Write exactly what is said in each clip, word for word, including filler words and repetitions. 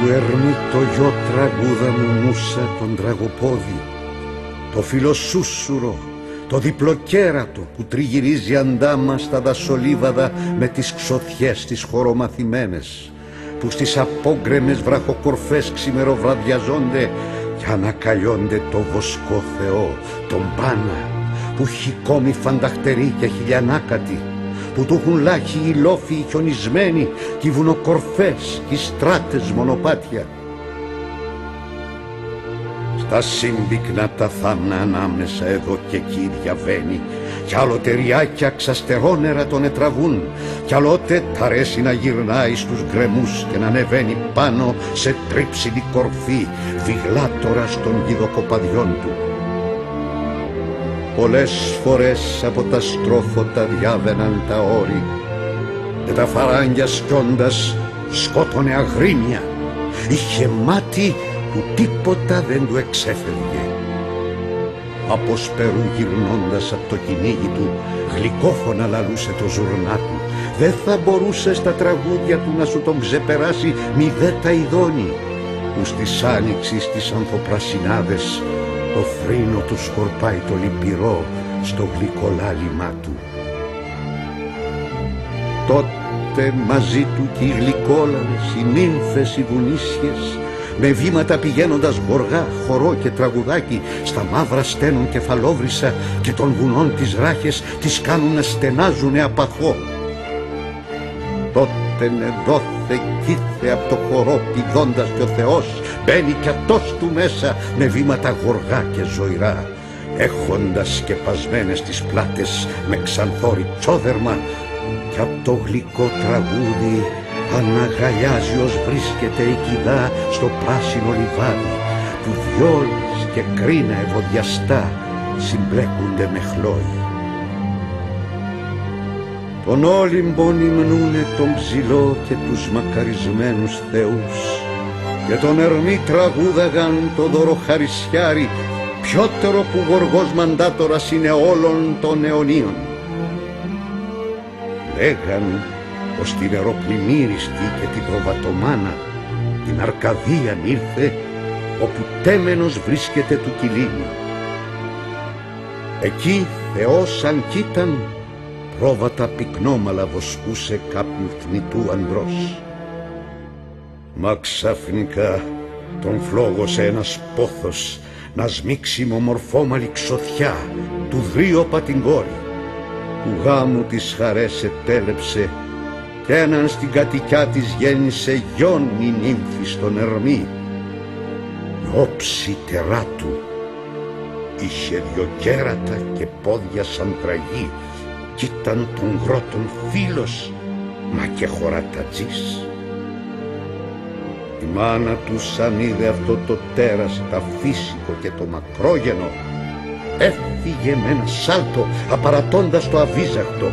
Ερμή το γιο τραγούδα μου μούσα τον τραγοπόδι, το φιλοσούσουρο, το διπλοκέρατο που τριγυρίζει αντάμα στα δασολίβαδα με τις ξωθιές τις χωρομαθημένες, που στις απόγκρεμες βραχοκορφές ξημεροβραδιαζόνται και ανακαλιώνται το βοσκό Θεό, τον Πάνα, που έχει κόμη φανταχτερή και χιλιανάκατη, που του έχουν λάχει οι λόφοι χιονισμένοι και οι βουνοκορφές και οι στράτες μονοπάτια. Στα σύμπυκνα τα θάμνα ανάμεσα εδώ και εκεί διαβαίνει, κι άλλοτε ριάκια ξαστερόνερα τον ετραβούν, κι άλλοτε τ' αρέσει να γυρνάει στους γκρεμούς και να ανεβαίνει πάνω σε τρίψιλη κορφή, βιγλάτορας των γιδοκοπαδιών του. Πολλές φορές από τα στρόφωτα διάβαιναν τα όρη και τα φαράγγια σκιώντας σκότωνε αγρίμια. Είχε μάτι που τίποτα δεν του εξέφευγε. Από σπερού γυρνώντας από το κυνήγι του, γλυκόφωνα λαλούσε το ζουρνά του. Δεν θα μπορούσε στα τραγούδια του να σου τον ξεπεράσει μηδέ τα ειδώνει, που στις άνοιξης τις ανθοπρασινάδες το θρήνο του σκορπάει το λυπηρό στο γλυκολάλημά του. Τότε μαζί του κι οι γλυκόλαλες, οι νύμφες, οι βουνίσιες, με βήματα πηγαίνοντας γοργά, χορό και τραγουδάκι, στα μαύρα στένουν κεφαλόβρυσα και των βουνών τις ράχες τις κάνουν να στενάζουνε απαχώ. Τότε ναι δόθε κήθε απ' το χορό πηδώντας κι ο Θεός μπαίνει κι αυτός του μέσα με βήματα γοργά και ζωηρά, έχοντας σκεπασμένες τις πλάτες με ξανθόρι τσόδερμα, κι απ' το γλυκό τραγούδι αναγαλιάζει ως βρίσκεται η κηδά στο πράσινο λιβάδι, που βιόλες και κρίνα ευωδιαστά συμπλέκονται με χλώη. Τον Όλυμπον υμνούνε τον ψηλό και τους μακαρισμένους θεούς, και τον Ερμή τραγούδαγαν το δωροχαρισιάρι, πιότερο που γοργός μαντάτορας είναι όλων των αιωνίων. Λέγαν πως την εροπλημύριστη και την προβατομάνα, την Αρκαδίαν ήρθε, όπου τέμενος βρίσκεται του κυλίνου. Εκεί Θεός αν κι ήταν, πρόβατα πυκνόμαλα βοσκούσε κάποιου θνητού ανδρός. Μα ξαφνικά τον φλόγωσε ένας πόθος να σμίξει με ομορφόμαλη ξωθιά του δρίωπα την κόρη, που γάμου τις χαρές ετέλεψε κι έναν στην κατοικιά της γέννησε γιον η νύμφη στον Ερμή. Με όψη τεράτου, είχε δυο κέρατα και πόδια σαν τραγή, κι ήταν των γρότων φίλος, μα και χωρατατζής. Η μάνα του σαν είδε αυτό το τέρας, τα φύσικο και το μακρόγενο, έφυγε με ένα σάλτο απαρατώντας το αβίζαχτο.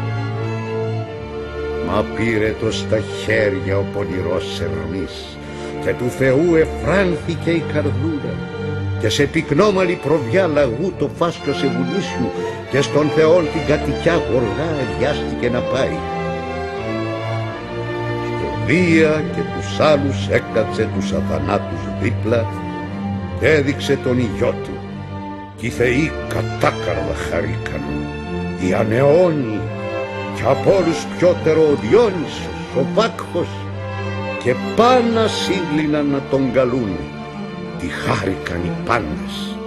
Μα πήρε το στα χέρια ο πονηρός Ερμής και του Θεού εφράνθηκε η καρδούλα, και σε πυκνόμαλη προβιά λαγού το φάσκωσε βουνίσιου και στον Θεόν την κατοικιά γοργά εδιάστηκε να πάει. Στο Δία και τους άλλους έκατσε τους αθανάτους δίπλα και έδειξε τον ηγιό του, κι οι θεοί κατάκαρδα χαρήκαν, οι ανεώνοι, κι από όλους πιότερο ο Διόνυσος, ο Βάκχος, και πάνα σύγκλιναν να τον καλούν, τι χάρηκαν οι πάντες.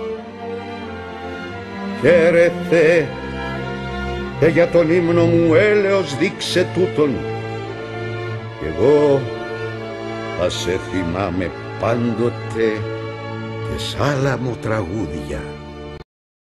Χαίρε Θεέ, και για τον ύμνο μου έλεος δείξε τούτον, κι εγώ θα σε θυμάμαι πάντοτε και σ' άλλα μου τραγούδια.